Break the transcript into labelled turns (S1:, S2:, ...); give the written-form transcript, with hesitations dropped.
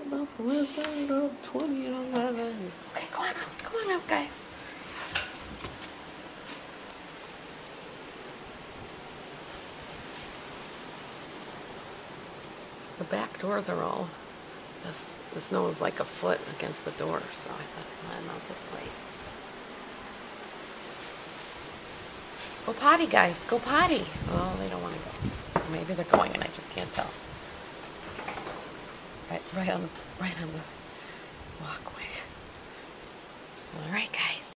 S1: The blizzard of 2011. Okay, go on up, guys. The back doors are all, the snow is like a foot against the door, so I thought, I'm out this way. Go potty, guys, go potty. Oh, they don't want to go. Maybe they're going and I just can't tell. Right on the walkway. All right, guys.